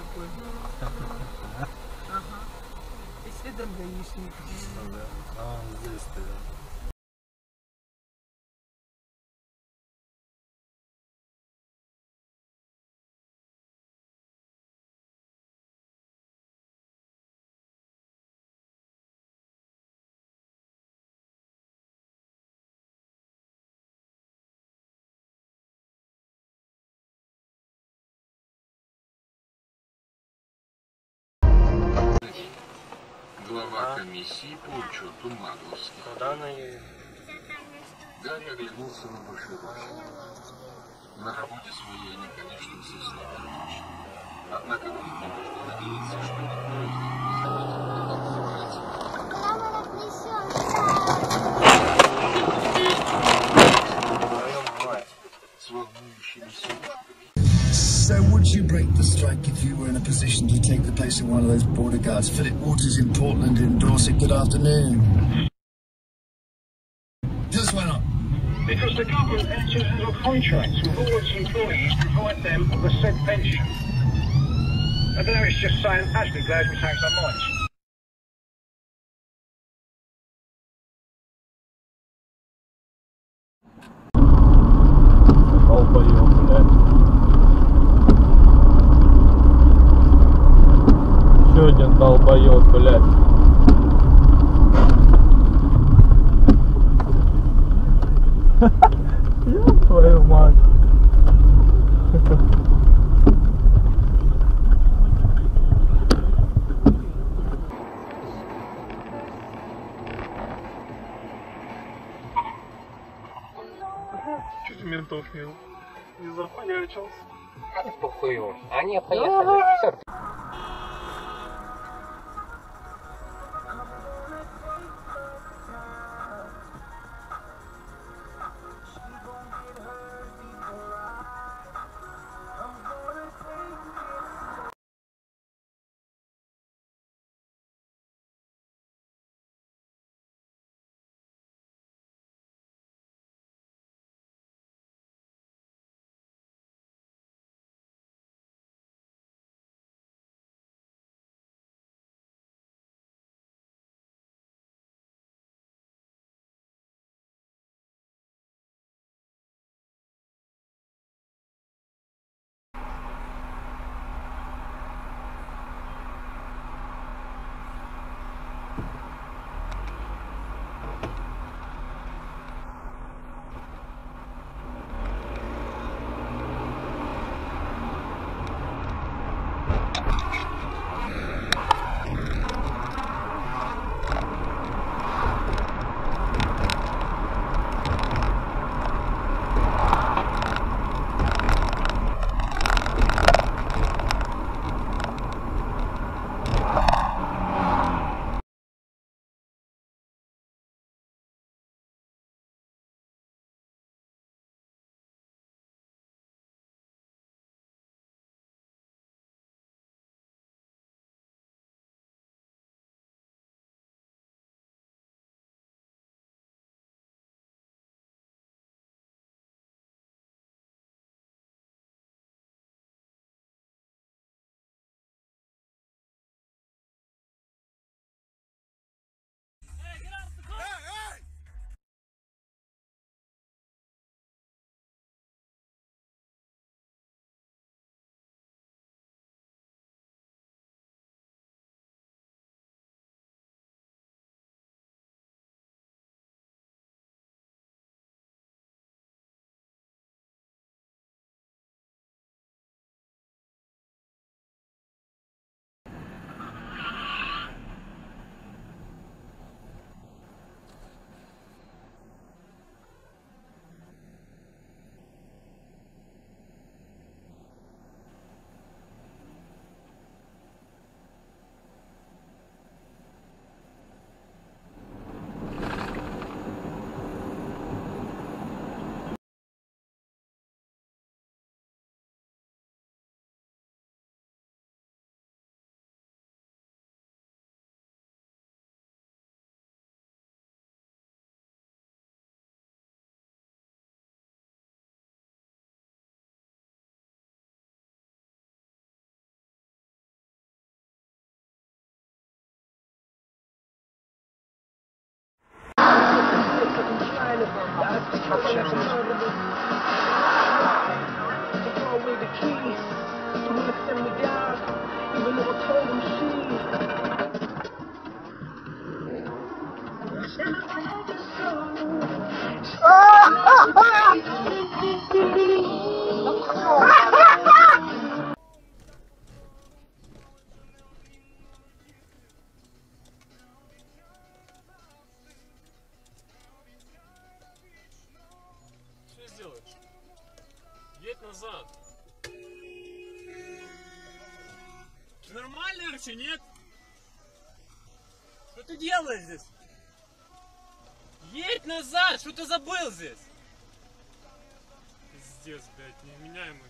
такой. Ага. И следом гаишник. А он здесь стоял. Глава комиссии по учету магловских. Куда она едет? Гарри оглянулся на большой ручей. На работе своей они, конечно, совсем отлично. Однако он не можно надеяться, что никто из них не заметит, когда с волнующимися So would you break the strike if you were in a position to take the place of one of those border guards? Philip Waters in Portland in Dorset, good afternoon. Just why not? Because the government enters into contracts with all its employees to provide them with a said pension. I don't know, it's just saying, actually glad we changed our minds. Долбоёб, блядь. Еще один долбоёб, блядь. Ёб твою мать. Чуть ментов не запонячился. Похуй. Они поехали. Все, Что сделаешь? Едь назад. Ты нормальный вообще, нет? Что ты делаешь здесь? Едь назад! Что ты забыл здесь? Пиздец, блядь, невменяемый.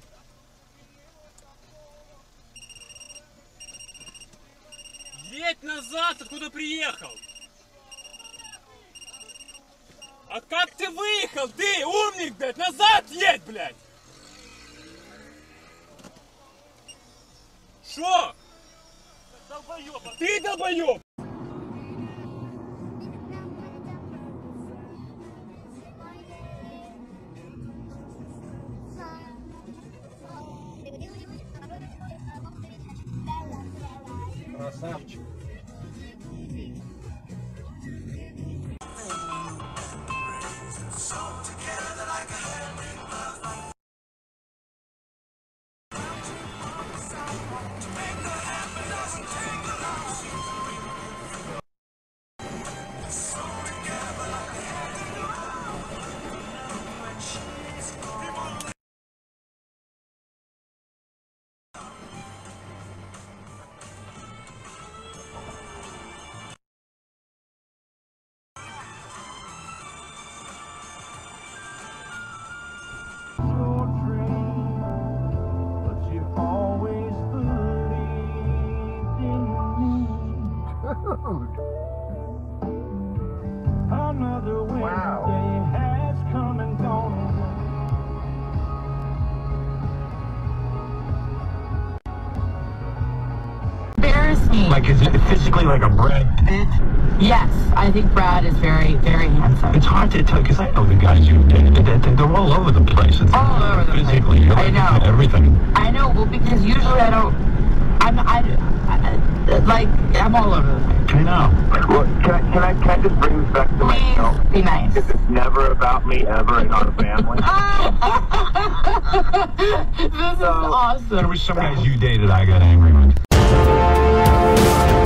Едь назад! Откуда приехал? А как ты выехал? Ты умник, блядь! Назад едь, блядь! Шо? Долбоёб! Ты долбоёб! Красавчик. Another Wednesday has come and gone. Embarrassing. Like, is it physically like a Brad Pitt? Yes, I think Brad is very, very handsome. It's hard to tell, because I know the guys you've dated. They're all over the place. It's All over the place. physically, you're I like know. everything. I know, well, because usually I don't, I'm all over the place. I know. Well, can I just bring this back to myself? Please be nice. Because it's never about me ever and not a family. This is awesome. There was some guys you dated I got angry with.